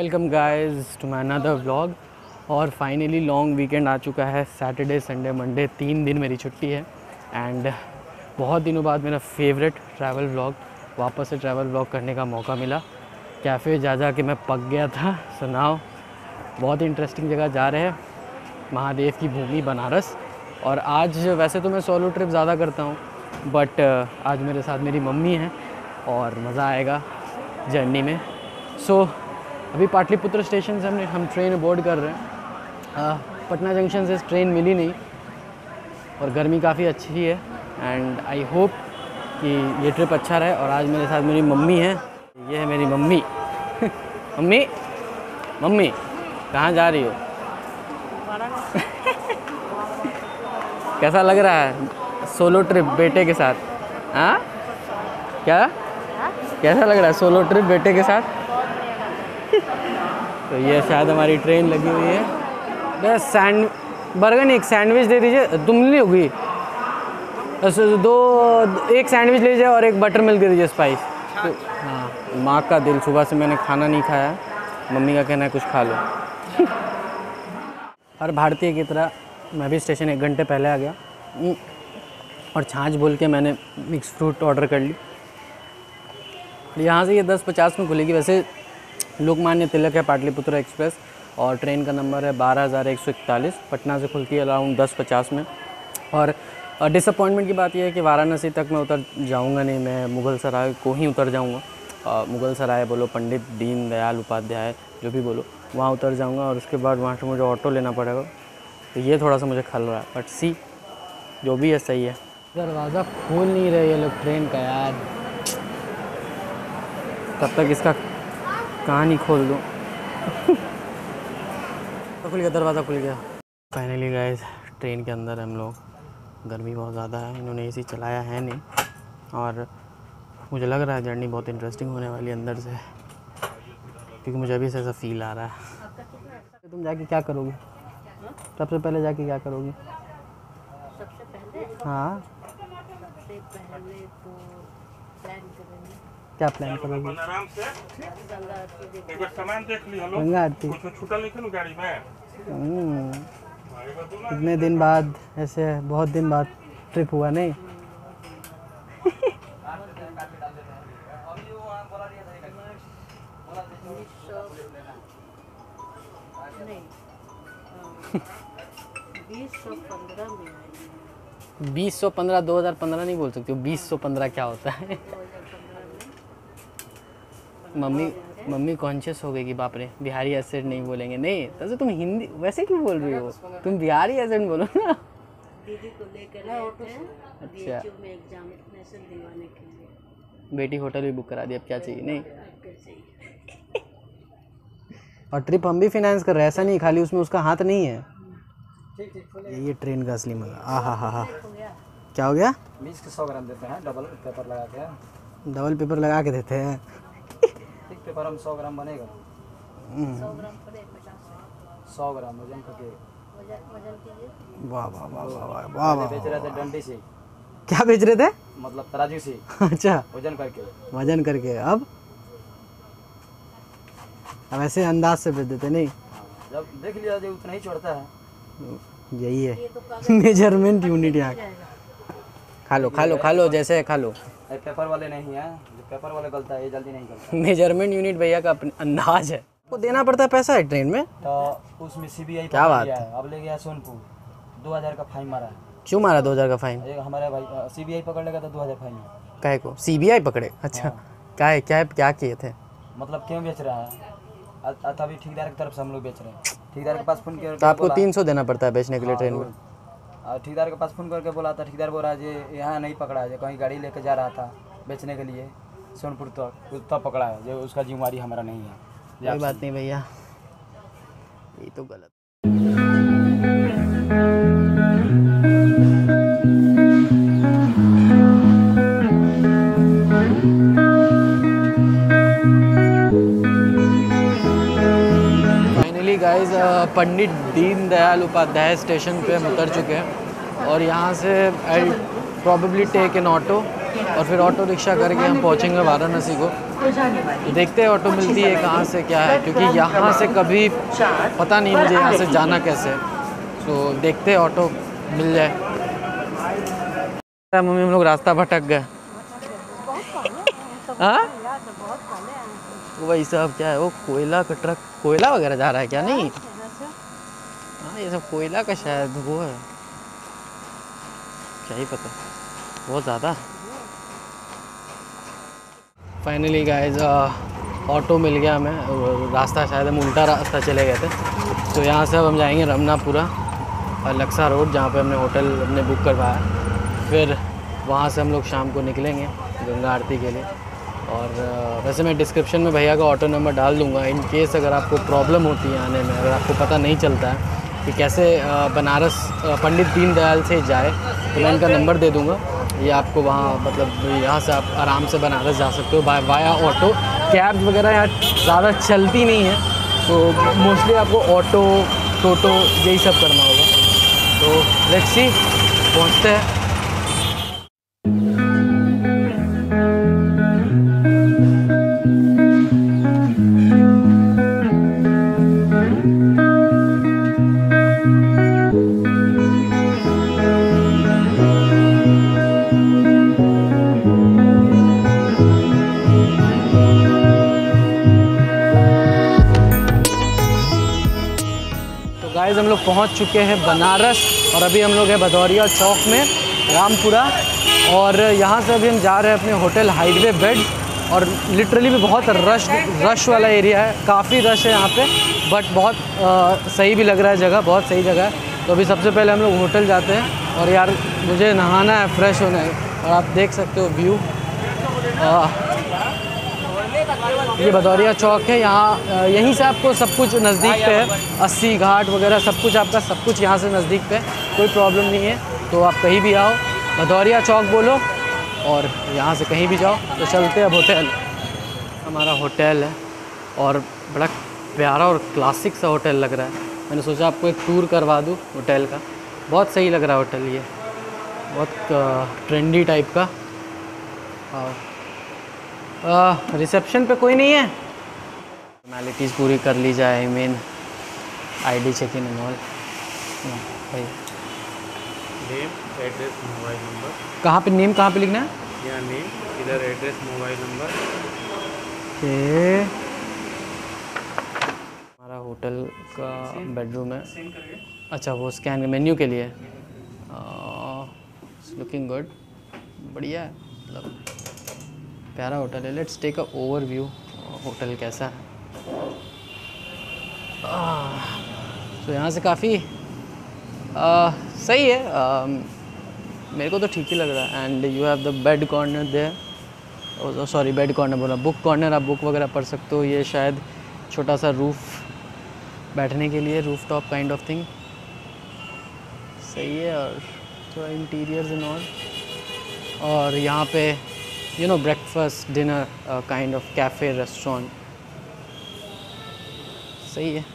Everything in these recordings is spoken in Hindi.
Welcome guys to my another vlog. और फाइनली लॉन्ग वीकेंड आ चुका है। सैटरडे संडे मंडे 3 दिन मेरी छुट्टी है एंड बहुत दिनों बाद मेरा फेवरेट ट्रैवल व्लॉग वापस से ट्रैवल व्लॉग करने का मौका मिला। कैफ़े जा के मैं पक गया था। सुनाओ, बहुत इंटरेस्टिंग जगह जा रहे हैं, महादेव की भूमि बनारस। और आज वैसे तो मैं सोलो ट्रिप ज़्यादा करता हूँ बट आज मेरे साथ मेरी मम्मी है और मज़ा आएगा जर्नी में। सो अभी पाटलिपुत्र स्टेशन से हम ट्रेन बोर्ड कर रहे हैं। पटना जंक्शन से ट्रेन मिली नहीं और गर्मी काफ़ी अच्छी है एंड आई होप कि ये ट्रिप अच्छा रहे। और आज मेरे साथ मेरी मम्मी है, ये है मेरी मम्मी। मम्मी मम्मी कहाँ जा रही हो? कैसा लग रहा है सोलो ट्रिप बेटे के साथ? हाँ क्या कैसा लग रहा है सोलो ट्रिप बेटे के साथ? तो ये शायद हमारी ट्रेन लगी हुई है। बस बर्गर नहीं, एक सैंडविच दे दीजिए। तुम नहीं होगी एक सैंडविच लीजिए और एक बटर मिल्क दे दीजिए स्पाइस। तो हाँ, माँ का दिल, सुबह से मैंने खाना नहीं खाया, मम्मी का कहना है कुछ खा लो। हर भारतीय की तरह मैं भी स्टेशन 1 घंटे पहले आ गया और छाछ बोल के मैंने मिक्स फ्रूट ऑर्डर कर ली। यहाँ से ये 10:50 में खुलेगी। वैसे लोकमान्य तिलक है पाटलिपुत्र एक्सप्रेस और ट्रेन का नंबर है 12,141। पटना से खुलती है अराउंड 10:50 में। और डिसअपॉइंटमेंट की बात यह है कि वाराणसी तक मैं उतर जाऊंगा नहीं, मैं मुग़ल सराय को ही उतर जाऊंगा। मुग़ल सराय बोलो, पंडित दीन दयाल उपाध्याय जो भी बोलो, वहाँ उतर जाऊंगा और उसके बाद वहाँ से मुझे ऑटो लेना पड़ेगा। तो ये थोड़ा सा मुझे खल रहा है बट सी जो भी है सही है। दरवाज़ा खोल नहीं रहे ये लोग ट्रेन का यार, तब तक इसका कहानी खोल दूँ। तो खुल गया, दरवाज़ा खुल गया फाइनली गाइस। ट्रेन के अंदर हम लोग, गर्मी बहुत ज़्यादा है, इन्होंने एसी चलाया है नहीं और मुझे लग रहा है जर्नी बहुत इंटरेस्टिंग होने वाली है अंदर से, क्योंकि मुझे अभी से ऐसा फील आ रहा है। तुम जाके क्या करोगी? सबसे पहले जाके क्या करोगी? सबसे पहले हाँ, सबसे पहले तो प्लान करेंगे। क्या प्लान करोगी? आराम से एक बार सामान देख ली। हेलो, गंगा आरती। कुछ छूटल नहीं थी गाड़ी में। इतने दिन बाद, ऐसे बहुत दिन बाद ट्रिप हुआ नहीं? नहीं 2015 में आई। 2015, 2015 नहीं बोल सकते हो। 2015 क्या होता है? 2015 में मम्मी कॉन्शियस हो गई कि बाप रे बिहारी एसेंट नहीं बोलेंगे। नहीं तैसे तुम हिंदी वैसे क्यों बोल रही हो? तुम बिहारी एसेंट बोलो ना। दीदी को लेकर आए थे अच्छा, में एग्जामिनेशन दिलवाने के लिए। बेटी होटल भी बुक करा दी, अब क्या चाहिए? नहीं, अब क्या चाहिए? और ट्रिप हम भी फाइनेंस कर रहे हैं, ऐसा नहीं खाली उसमें उसका हाथ नहीं है। ये ट्रेन का असली मजा। हा क्या हो गया? 20 के 100 ग्राम देते हैं, डबल पेपर लगा के। डबल पेपर लगा के देते हैं। एक पेपर हम 100 ग्राम बनेगा। 100 ग्राम पड़े 50 100 ग्राम वजन करके। वजन कीजिए। वाह वाह वाह वाह वाह वाह वाह। बेच रहे थे डंडी से, क्या बेच रहे थे? मतलब तराजू से अच्छा, वजन करके। वजन करके। अब ऐसे अंदाज से बेच देते नहीं? जब देख लिया जो उतना ही छोड़ता है। यही है मेजरमेंट यूनिट यहाँ। खा लो जैसे है खा लो। पेपर वाले नहीं है, जो पेपर वाले गलता है ये जल्दी नहीं गलता। मेजरमेंट यूनिट भैया का अपना अंदाज है। को देना पड़ता है पैसा है ट्रेन में? तो उसमें सीबीआई क्या बात है? अब ले गया सोनपुर, 2000 का फाइन मारा है। क्यों मारा 2000 का फाइन? एक हमारे भाई सीबीआई पकड़ लेगा तो 2000 फाइन है। काहे को सीबीआई पकड़े? अच्छा, क्या किए थे? मतलब क्यों बेच रहा है? अभी ठेकेदार की तरफ से हम लोग बेच रहे हैं। ठेकेदार के पास फोन किया तो आपको 300 देना पड़ता है बेचने के लिए ट्रेन में? ठेकेदार के पास फोन करके बोला था, ठेकेदार बोल रहा है यहाँ नहीं पकड़ा है, कहीं गाड़ी लेके जा रहा था बेचने के लिए सोनपुर तब पकड़ा है, जो उसका जिम्मेवारी हमारा नहीं है। कोई बात नहीं भैया, ये तो गलत। Finally guys Pandit Deen Dayal Upadhyay station पे हम उतर चुके हैं और यहाँ से I probably take an auto और फिर ऑटो रिक्शा करके हम पहुँचेंगे वाराणसी को। देखते हैं ऑटो मिलती है कहाँ से क्या है, क्योंकि यहाँ से कभी पता नहीं मुझे यहाँ से जाना कैसे है। तो देखते हैं ऑटो मिल जाए। मम्मी हम लोग रास्ता भटक गए। हाँ वही सब क्या है, वो कोयला का ट्रक, कोयला वगैरह जा रहा है क्या? नहीं हाँ ये सब कोयला का शायद वो है, क्या ही पता, बहुत ज़्यादा। फाइनली गाइस ऑटो मिल गया हमें। रास्ता शायद हम उल्टा रास्ता चले गए थे। तो यहाँ से अब हम जाएंगे रमनापुरा और लक्सा रोड, जहाँ पे हमने होटल अपने बुक करवाया। फिर वहाँ से हम लोग शाम को निकलेंगे गंगा आरती के लिए। और वैसे मैं डिस्क्रिप्शन में भैया का ऑटो नंबर डाल दूँगा, इन केस अगर आपको प्रॉब्लम होती है आने में, अगर आपको पता नहीं चलता है कि कैसे बनारस पंडित दीनदयाल से जाए, तो मैं इनका नंबर दे दूँगा। ये आपको वहाँ मतलब यहाँ से आप आराम से बनारस जा सकते हो वाया ऑटो। कैब वगैरह यहाँ ज़्यादा चलती नहीं है, तो मोस्टली आपको ऑटो टोटो यही सब करना होगा। तो लेट्स सी पहुँचते हैं। गाइस हम लोग पहुंच चुके हैं बनारस और अभी हम लोग हैं भदौरिया चौक में रामपुरा। और यहाँ से अभी हम जा रहे हैं अपने होटल हाईवे बेड। और लिटरली में बहुत रश वाला एरिया है, काफ़ी रश है यहाँ पे, बट बहुत सही भी लग रहा है जगह, बहुत सही जगह है। तो अभी सबसे पहले हम लोग होटल जाते हैं। और यार मुझे नहाना है, फ्रेश होना है। और आप देख सकते हो व्यू, ये भदौरिया चौक है। यहाँ यहीं से आपको सब कुछ नज़दीक पे है, 80 घाट वगैरह सब कुछ आपका, सब कुछ यहाँ से नज़दीक पे है, कोई प्रॉब्लम नहीं है। तो आप कहीं भी आओ, भदौरिया चौक बोलो और यहाँ से कहीं भी जाओ। तो चलते हैं अब होटल। हमारा होटल है और बड़ा प्यारा और क्लासिक सा होटल लग रहा है। मैंने सोचा आपको एक टूर करवा दूँ होटल का। बहुत सही लग रहा है होटल, ये बहुत ट्रेंडी टाइप का। रिसेप्शन पे कोई नहीं है, फॉर्मेलिटीज़ पूरी कर ली जाए, main ID check in and all. भाई नेम एड्रेस मोबाइल नंबर कहाँ पे, नेम कहाँ पे लिखना है? या नेम इधर एड्रेस मोबाइल नंबर। हमारा होटल का बेडरूम है। अच्छा वो स्कैन मेन्यू के लिए, लुकिंग गुड, बढ़िया है, मतलब प्यारा होटल है। Let's take a overview hotel कैसा है। तो यहाँ से काफ़ी सही है, मेरे को तो ठीक ही लग रहा है। And you have the bed corner there, sorry bed corner बोला, बुक कॉर्नर, आप बुक वगैरह पढ़ सकते हो। ये शायद छोटा सा रूफ बैठने के लिए, roof top kind of thing, सही है। और थोड़ा इंटीरियर्स एंड ऑल। और यहाँ पे you know breakfast dinner kind of cafe restaurant, सही है।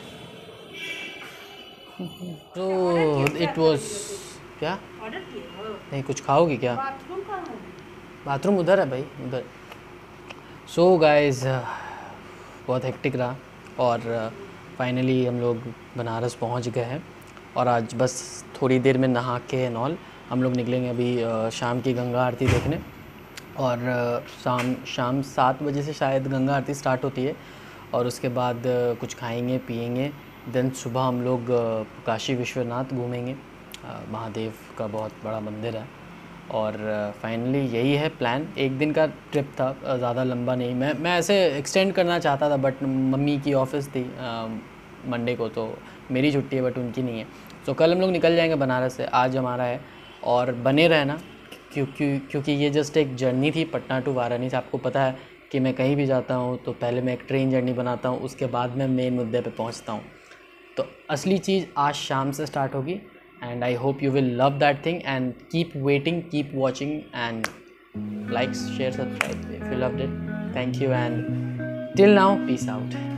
तो it was क्या नहीं, कुछ खाओगी क्या? बाथरूम उधर है भाई, उधर। सो गाइस बहुत हेक्टिक रहा और फाइनली हम लोग बनारस पहुंच गए हैं। और आज बस थोड़ी देर में नहा के एंड ऑल हम लोग निकलेंगे अभी शाम की गंगा आरती देखने। और शाम 7 बजे से शायद गंगा आरती स्टार्ट होती है। और उसके बाद कुछ खाएंगे पिएंगे, देन सुबह हम लोग काशी विश्वनाथ घूमेंगे, महादेव का बहुत बड़ा मंदिर है। और फाइनली यही है प्लान। एक दिन का ट्रिप था, ज़्यादा लंबा नहीं। मैं ऐसे एक्सटेंड करना चाहता था, बट मम्मी की ऑफिस थी मंडे को, तो मेरी छुट्टी है बट उनकी नहीं है। तो कल हम लोग निकल जाएंगे बनारस से, आज हमारा है। और बने रहना, क्योंकि ये जस्ट एक जर्नी थी पटना टू वाराणसी। आपको पता है कि मैं कहीं भी जाता हूँ तो पहले मैं एक ट्रेन जर्नी बनाता हूँ, उसके बाद मैं मेन मुद्दे पे पहुँचता हूँ। तो असली चीज़ आज शाम से स्टार्ट होगी। And I hope you will love that thing and keep waiting, keep watching and like share subscribe if you loved it. Thank you and till now peace out.